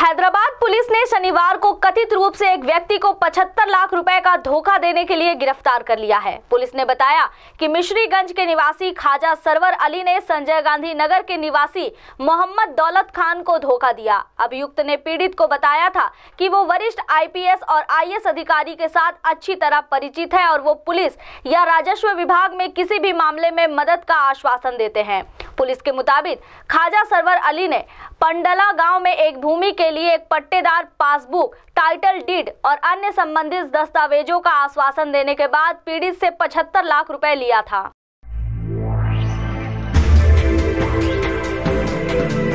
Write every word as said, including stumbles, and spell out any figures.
Hyderabad police ने शनिवार को कथित रूप से एक व्यक्ति को पचहत्तर लाख रुपए का धोखा देने के लिए गिरफ्तार कर लिया है। पुलिस ने बताया कि मिश्रीगंज के निवासी ख्वाजा सरवर अली ने संजय गांधी नगर के निवासी मोहम्मद दौलत खान को धोखा दिया। अभियुक्त ने पीड़ित को बताया था कि वो वरिष्ठ आईपीएस और आईएएस अधिकारी के साथ अच्छी तरह परिचित है और वो पुलिस या राजस्व विभाग में किसी भी मामले में मदद का आश्वासन देते हैं। पुलिस के मुताबिक ख्वाजा सरवर अली ने पंडला गांव में एक भूमि के लिए एक पट्टेदार पासबुक, टाइटल डीड और अन्य संबंधित दस्तावेजों का आश्वासन देने के बाद पीड़ित से पचहत्तर लाख रुपए लिया था।